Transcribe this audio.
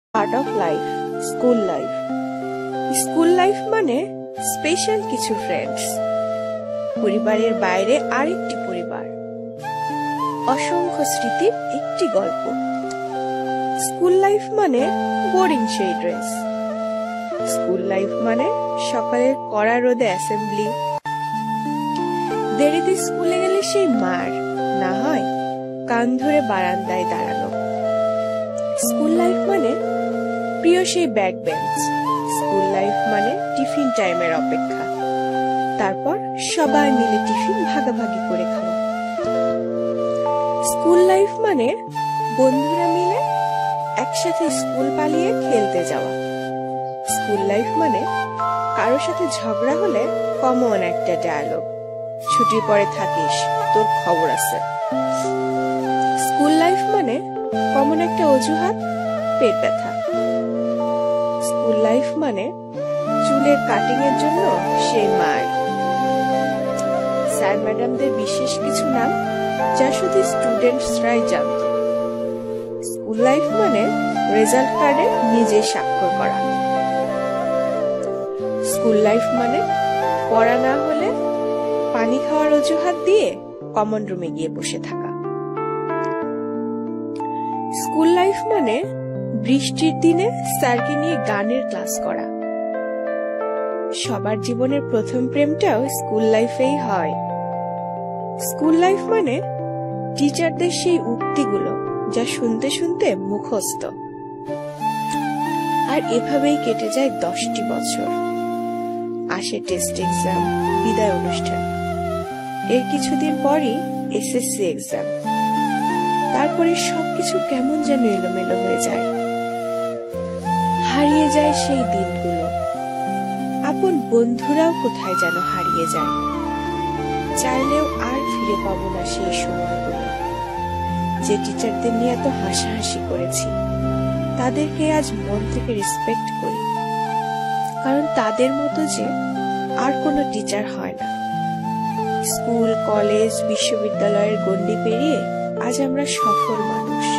Part of life, school life. School life মানে special কিছু friends, পরিবারের বাইরে আরেকটি পরিবার, অসংখ্য স্মৃতির একটি গল্প। স্কুল লাইফ মানে বোরিং সেই ড্রেস, স্কুল লাইফ মানে সকালের কড়া রোদে অ্যাসেম্বলি, দেরিতে স্কুলে গেলে সেই মার না হয় কান ধরে বারান্দায় দাঁড়ানো। স্কুল লাইফ মানে প্রিয় সেই ব্যাক বেঞ্চ, স্কুল লাইফ মানে টিফিন টাইমের অপেক্ষা, তারপর সবাই মিলে টিফিন ভাগাভাগি করে খাওয়া। স্কুল লাইফ মানে বন্ধুরা মিলে একসাথে স্কুল পালিয়ে খেলতে যাওয়া। স্কুল লাইফ মানে কারোর সাথে ঝগড়া হলে কমন একটা ডায়ালগ, ছুটির পরে থাকিস, তোর খবর আছে। স্কুল লাইফ মানে কমন একটা অজুহাত, পেট ব্যথা। স্কুল লাইফ মানে চুলের কাটিং এর জন্য সেই মার। স্যার ম্যাডামদের বিশেষ কিছু নাম যা শুধু স্টুডেন্টসরাই জানত। স্কুল লাইফ মানে রেজাল্ট কার্ডে নিজে স্বাক্ষর করা। স্কুল লাইফ মানে পড়া না হলে পানি খাওয়ার অজুহাত দিয়ে কমন রুমে গিয়ে বসে থাকা। স্কুল লাইফ মানে বৃষ্টির দিনে স্যারকে নিয়ে গানের ক্লাস করা। সবার জীবনের প্রথম প্রেমটাও স্কুল লাইফেই হয়। স্কুল লাইফ মানে টিচারদের সেই উক্তিগুলো যা শুনতে শুনতে মুখস্থ। আর এভাবেই কেটে যায় 10টি বছর। আসে টেস্ট এক্সাম, বিদায় অনুষ্ঠান, এর কিছুদিন পরই এসএসসি এক্সাম। তারপরে সবকিছু কেমন যেন এলোমেলো হয়ে যায়, হারিয়ে যায় সেই দিনগুলো। আপন বন্ধুরাও কোথায় যেন হারিয়ে যায়, চাইলেও আর ফিরে পাবো না সেই সময়গুলো। যে টিচারদের নিয়ে এত হাসাহাসি করেছি, তাদেরকে আজ মন থেকে রেসপেক্ট করি, কারণ তাদের মতো যে আর কোনো টিচার হয় না। স্কুল, কলেজ, বিশ্ববিদ্যালয়ের গণ্ডি পেরিয়ে আজ আমরা সফল মানুষ।